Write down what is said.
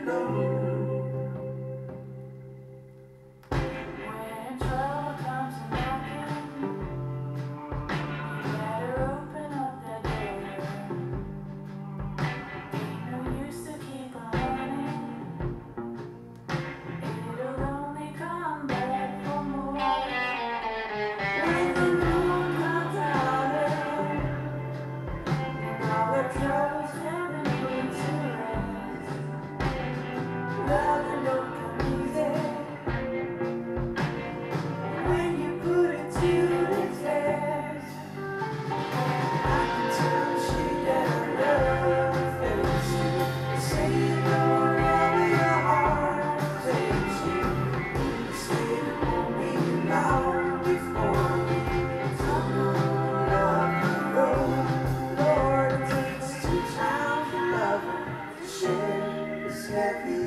When trouble comes knocking, you better open up that door. Ain't no use to keep on running, it'll only come back for more. When the moon comes out and all the troubles haven't been to rest, loving don't come easy. When you put it to the test, I can tell she doesn't face you. Say you don't love your heart takes you. You say it won't be long before you tumble off the road. Lord, it takes 2 times of loving to share this heavy